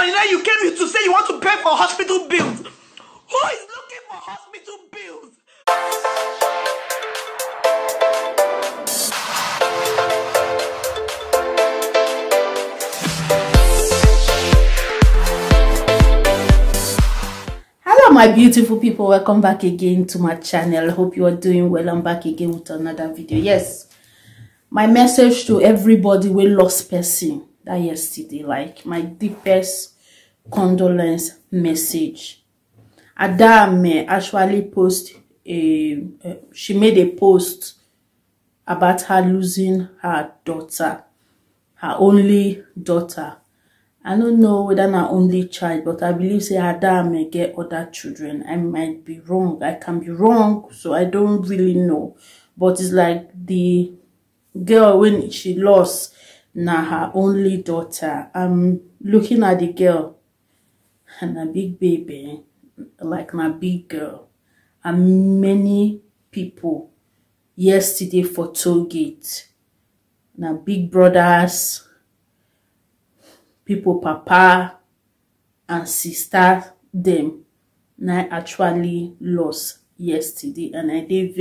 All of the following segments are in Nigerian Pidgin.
and now you came here to say you want to pay for hospital bills. Who is looking for hospital bills? Hello my beautiful people, welcome back again to my channel. Hope you are doing well. I'm back again with another video. Yes, my message to everybody we lost person that yesterday, like my deepest condolence message. Adame actually she made a post about her losing her daughter, her only daughter. I don't know whether her only child, but I believe say Ada may get other children. I might be wrong. I can be wrong, so I don't really know. But it's like the girl when she lost now her only daughter. I'm looking at the girl and a big baby, like my big girl, and many people yesterday for Tollgate. Now big brothers, people papa and sister them now actually lost yesterday, and I did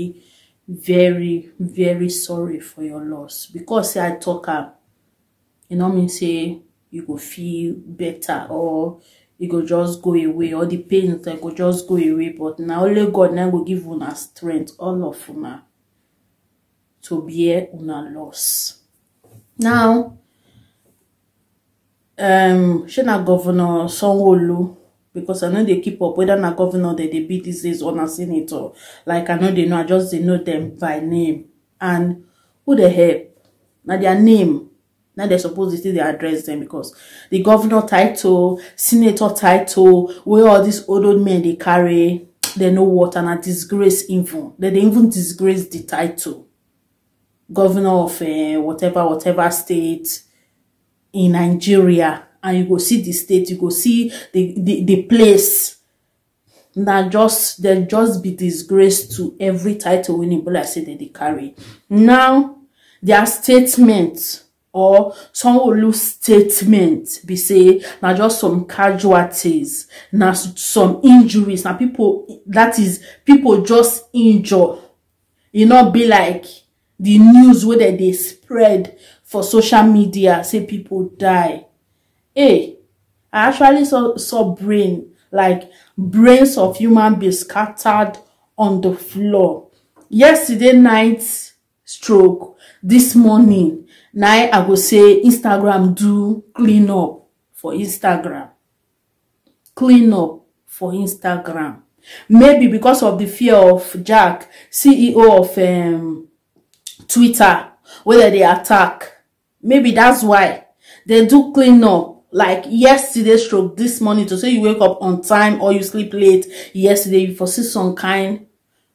very sorry for your loss, because say I talk up, you know mean say you go feel better or you go just go away, or the pain that go just go away, but now only God now will give una strength, all of una, to bear una loss. Now she na Governor Sanwo-Olu, because I know they keep up whether na governor they beat these days or na senator. Like I know they know, I just they know them by name. And who the help? Now their name. Now they're supposed to still they address them, because the governor title, senator title, where all these old men they carry, they know what, and a disgrace even. They even disgrace the title. Governor of whatever state in Nigeria, and you go see the state, you go see the place. Now they just be disgraced to every title winning, but I say that they carry. Now their statement or Sanwo-Olu statement be say now just some casualties, now some injuries, now people, that is people just injure. You know, be like the news where they spread for social media, say people die. Hey, I actually saw brains of human beings scattered on the floor. Yesterday night stroke, this morning, now I go say Instagram do clean up for Instagram. Clean up for Instagram. Maybe because of the fear of Jack, CEO of Twitter, whether they attack. Maybe that's why they do clean up. Like yesterday stroke this morning, to say you wake up on time or you sleep late yesterday, you foresee some kind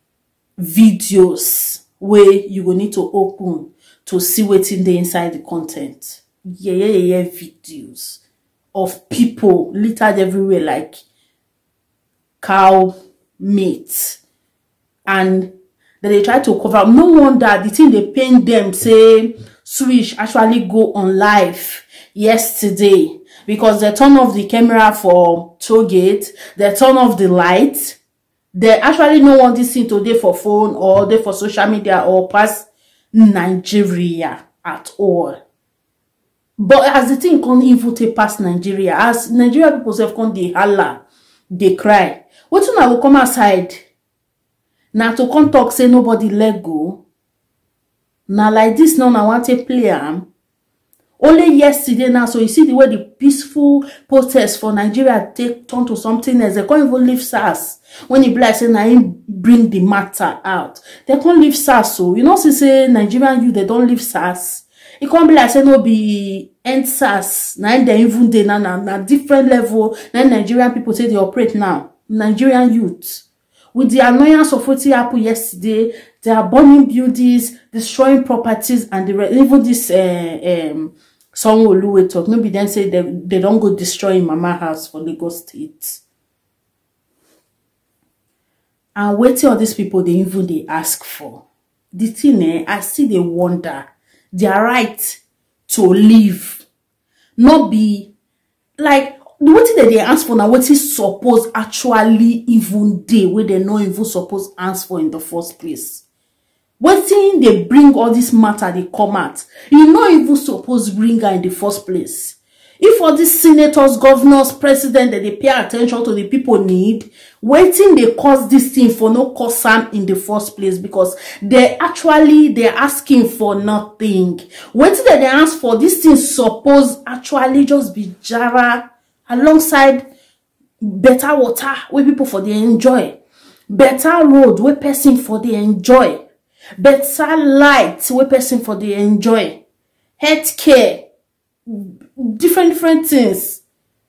videos where you will need to open to see what's in the inside the content. Yeah, videos of people littered everywhere like cow meat, and then they try to cover up. No wonder the thing they paint them say Switch actually go on live yesterday, because they turn off the camera for Tollgate, they turn off the light. They actually no want this thing today for phone or they for social media or past Nigeria at all. But as the thing can't even take past Nigeria, as Nigeria people have come, they holla, they cry. What when I will come outside now to come talk say nobody let go? Now like this now I want to play only yesterday now, so you see the way the peaceful protest for Nigeria take turn to something else. They can't even leave SARS. When you be like say now bring the matter out, they can't leave SARS. So you know, say Nigerian youth they don't leave SARS. It can't be like say no be end SARS. Now they even they na different level. Then Nigerian people say they operate now. Nigerian youth, with the annoyance of what happened yesterday, they are burning buildings, destroying properties, and even this Sanwo-Olu talk. Maybe then say they don't go destroying Mama house for Lagos State. And waiting all these people they even they ask for. The thing I see they wonder their right to live. Not be like wetin dem dey ask for na wetin suppose actually even dey wey dem no even suppose ask for in the first place. Wetin dey bring all this matter dey come out, you no even suppose bring her in the first place. If all these senators, governors, president, they pay attention to the people need, wetin dey cause this thing for no cause am in the first place, because they're asking for nothing. Wetin they ask for, this thing suppose actually just be jara alongside better water where people for they enjoy, better road where person for they enjoy, better light where person for they enjoy, health care, different things.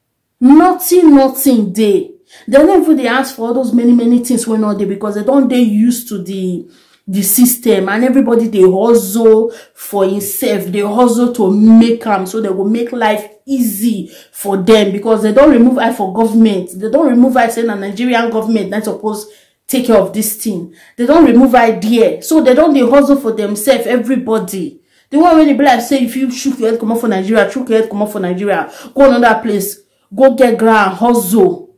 Nothing dey. They don't even they ask for all those many things when not there, because they don't they used to the system, and everybody they hustle for himself, they hustle to make them, so they will make life easy for them, because they don't remove eye for government. They don't remove eye saying a Nigerian government that's supposed to take care of this thing. They don't remove idea, so they don't they hustle for themselves. Everybody, the one when they be like say, if you shoot your head come up for Nigeria, shoot your head come up for Nigeria, go another place, go get ground, hustle.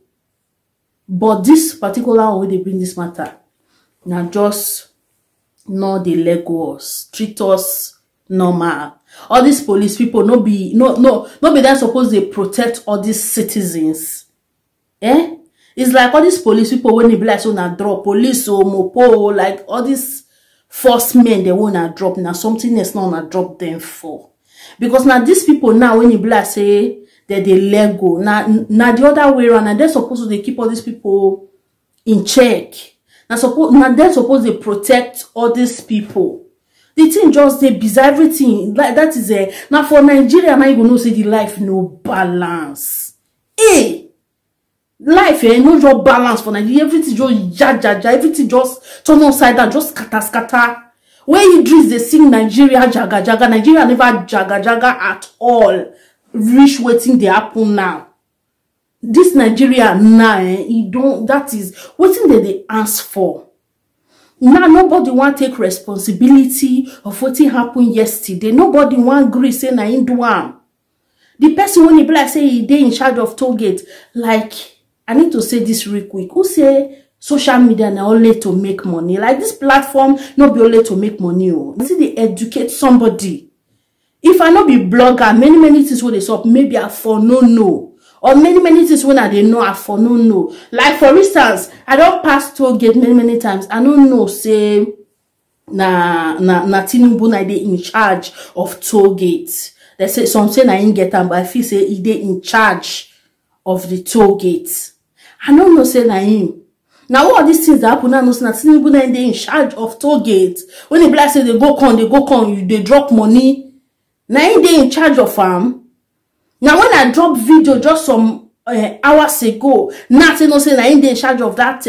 But this particular way they bring this matter, now just no they let go us, treat us normal. All these police people no be that supposed they protect all these citizens. Eh? It's like all these police people when they be like so na drop police or mopo, like all these force men they wanna drop now something else not wanna drop them for. Because now these people now when you be like say that they let go, now the other way around, and they're supposed to they keep all these people in check. Now they're supposed to protect all these people. The thing just they bizarre everything. Like that is a now for Nigeria, now you gonna say the life no balance. Hey, life no just balance for Nigeria. Everything just jaja, everything just turn upside down, just scatter. When Idris they sing Nigeria jaga, Nigeria never jaga at all. Reach waiting they happen now. This Nigeria now, that is what they ask for. Now nobody want take responsibility of what happened yesterday. Nobody want agree say na him do am. The person when he be like say he dey in charge of toll gate, like I need to say this real quick. Who say social media na only to make money? Like this platform not be only to make money. Oh, see they educate somebody. If I not be blogger, many things when they stop, maybe I for no. Or many things when I they know I for no. Like for instance, I don't pass toll gate many times. I don't know say na Tinubu na they in charge of toll gates. They say some say na ain't get them, but I feel say he they in charge of the toll gates. I don't know say na him. Now all these things that happen now, no say na Tinubu na they in charge of toll gates. When they black say they go con, they drop money. Now ain't they in charge of farm. Now when I drop video just some hours ago, nothing no say na in charge of that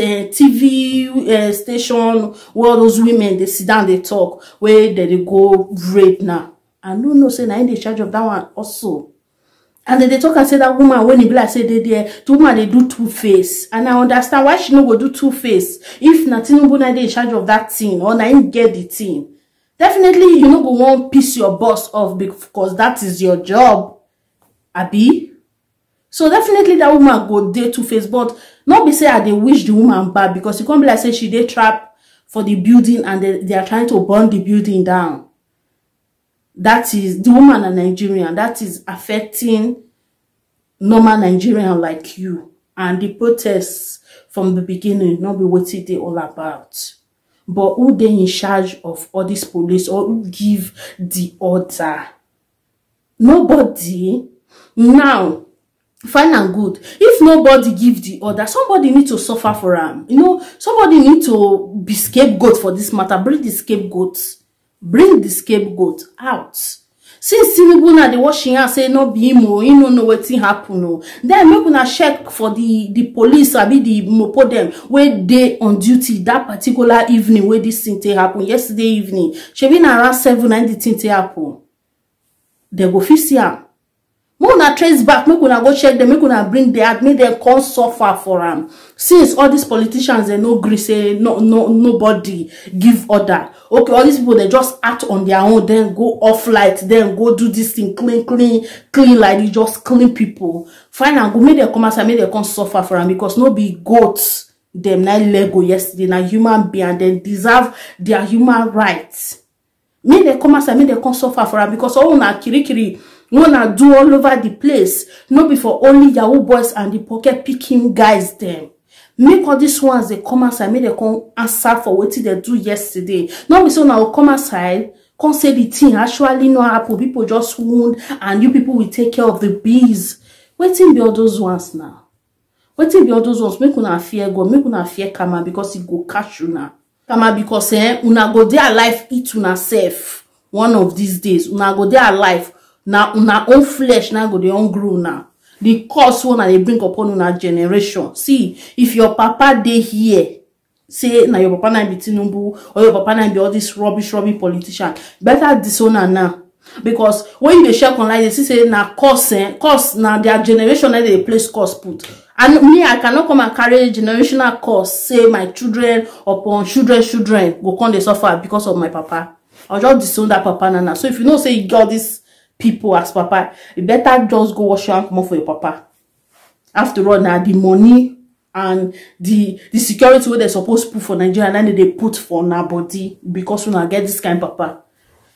TV station where all those women they sit down they talk where they go rape now. I don't know say na in charge of that one also. And then they talk and say that woman when he be like say the woman they do two-face, and I understand why she no go do two-face if nothing no in charge of that thing or na in get the thing. Definitely you no go want piss your boss off because that is your job. Abi, so definitely that woman go there two-face, but not be say I they wish the woman bad, because you can't be like say she they trap for the building and they are trying to burn the building down. That is the woman a Nigerian. That is affecting normal Nigerian like you. And the protests from the beginning not be what they all about. But who they in charge of all this police, or who give the order? Nobody. Now, fine and good. If nobody give the order, somebody need to suffer for them. You know, somebody need to be scapegoat for this matter. Bring the scapegoat. Bring the scapegoat out. Since Tinubu na the washing out say no be him, he no know what happen. No. Then make una check for the police, abi the mopo them where they on duty that particular evening where this thing happen. Yesterday evening, she been around 7 and the thing happen. They go fit see am. Make una trace back, make una go check them, make una bring the ad, make them come suffer for am. Since all these politicians they no gree say nobody give order. Okay, all these people they just act on their own, then go off light, then go do this thing clean like you just clean people. Fine and go make them come outside, make them come suffer for am, because no be goats. Them na Lego yesterday, na human being, and they deserve their human rights. Make them come outside, make them come suffer for am, because all na kirikiri. Wanna do all over the place. No be for only Yahoo boys and the pocket picking guys them. Make all these ones they come outside, make they come answer for what they do yesterday. No be so now come outside, come say the thing actually no happen. People just wound and you people will take care of the bees. Waiting be all those ones now. Waiting be all those ones. Make una fear God, make una fear karma, because it go catch you now. Karma because una go there alive eat una self one of these days. Una go there alive. Now una own flesh now go the own grow now. The curse one they bring upon una generation. See, if your papa dey here, say now your papa na be Tinubu, or your papa na be all this rubbish politician, better disown now. Because when you dey share online, they say na curse now their generation na they place curse put. And me, I cannot come and carry generational curse, say my children upon children go come they suffer because of my papa. I'll just disown that papa now. So if you know say you got this people as papa, you better just go wash your hand more for your papa. After all, now the money and the security where they're supposed to put for Nigeria, and then they put for our body, because we now get this kind of papa.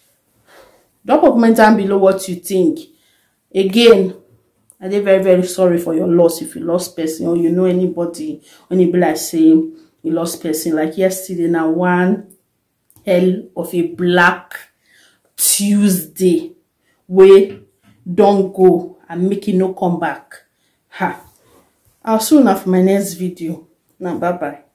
Drop a comment down below what you think. Again, I'm very, very sorry for your loss. If you lost person, or you know anybody, when you be like say you lost person, like yesterday, now one hell of a Black Tuesday. We don't go and make it no come back. I'll soon have my next video. Now bye bye.